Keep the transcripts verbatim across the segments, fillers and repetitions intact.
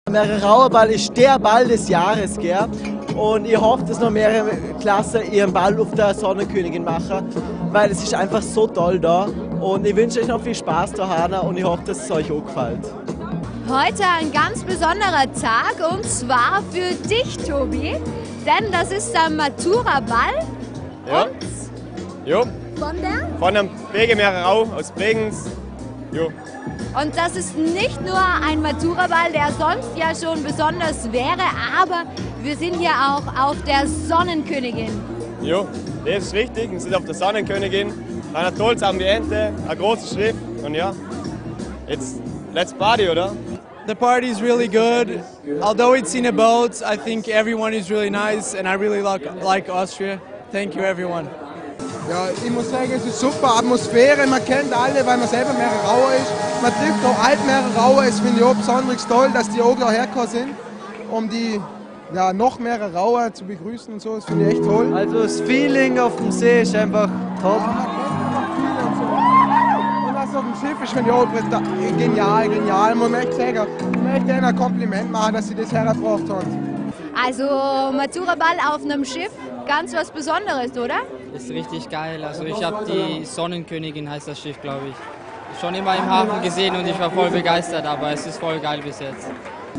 Mehrerauer Ball ist der Ball des Jahres, gell? Und ich hoffe, dass noch mehrere Klassen ihren Ball auf der Sonnenkönigin machen, weil es ist einfach so toll da. Und ich wünsche euch noch viel Spaß da und ich hoffe, dass es euch auch gefällt. Heute ein ganz besonderer Tag und zwar für dich, Tobi, denn das ist der Matura-Ball. Ja. Und Jo. von der? Von einem B G Mehrerau aus Bregenz. Jo. Und das ist nicht nur ein Matura-Ball, der sonst ja schon besonders wäre, aber wir sind hier auch auf der Sonnenkönigin. Jo, das ist richtig. Wir sind auf der Sonnenkönigin. Ein tolles Ambiente, eine große Schrift und ja, jetzt let's party, oder? The party is really good. Although it's in a boat, I think everyone is really nice and I really like, like Austria. Thank you everyone. Ja, ich muss sagen, es ist super Atmosphäre, man kennt alle, weil man selber Mehrerauer ist. Man trifft auch Altmehrerauer, es finde ich auch besonders toll, dass die auch hergekommen sind, um die ja, noch Mehrerauer zu begrüßen und so, das finde ich echt toll. Also das Feeling auf dem See ist einfach top. Ja, man kennt viel und so. Und was auf dem Schiff ist, finde ich auch genial, genial. Man möchte sagen, ich möchte ihnen ein Kompliment machen, dass sie das hergebracht haben. Also Matura-Ball auf einem Schiff, ganz was Besonderes, oder? Ist richtig geil. Also ich habe die Sonnenkönigin, heißt das Schiff, glaube ich, schon immer im Hafen gesehen und ich war voll begeistert, aber es ist voll geil bis jetzt.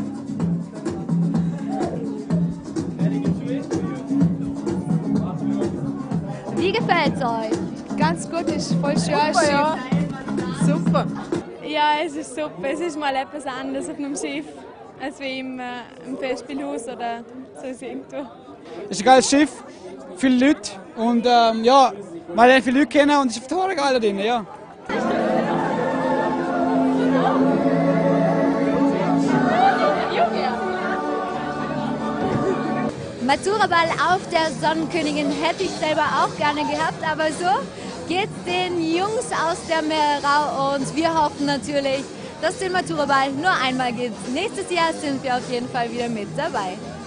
Wie gefällt's euch? Ganz gut, ist voll schön. Super, ja. Super. Ja, es ist super. Es ist mal etwas anderes auf einem Schiff, als wie im, äh, im Festspielhaus oder so irgendwo. Es ist ein geiles Schiff, viele Leute und ähm, ja, man lernt viele Leute kennen und es ist total geil da drin, ja. Matura-Ball auf der Sonnenkönigin hätte ich selber auch gerne gehabt, aber so geht's den Jungs aus der Mehrerau und wir hoffen natürlich, dass den Matura-Ball nur einmal gibt. Nächstes Jahr sind wir auf jeden Fall wieder mit dabei.